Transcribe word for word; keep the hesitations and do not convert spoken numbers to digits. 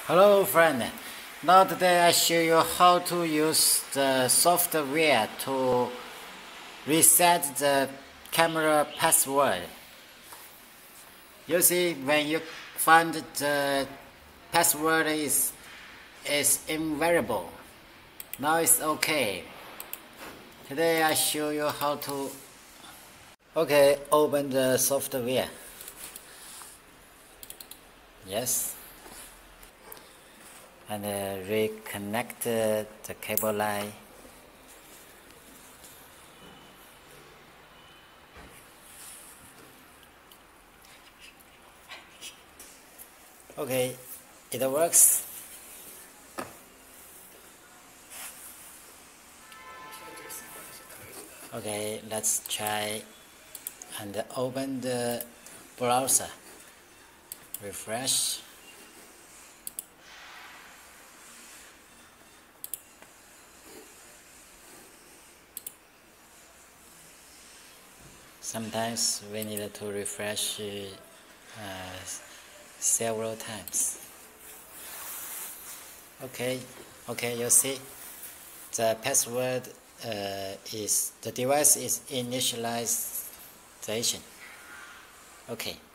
Hello friend, now today I show you how to use the software to reset the camera password. You see, when you find the password is, is invariable, now it's okay. Today I show you how to okay, open the software. Yes. And uh, reconnect uh, the cable line. Okay, it works. Okay, let's try and open the browser. Refresh. Sometimes we need to refresh uh, several times. Okay, okay, you see, the password uh, is, the device is initialization. Okay.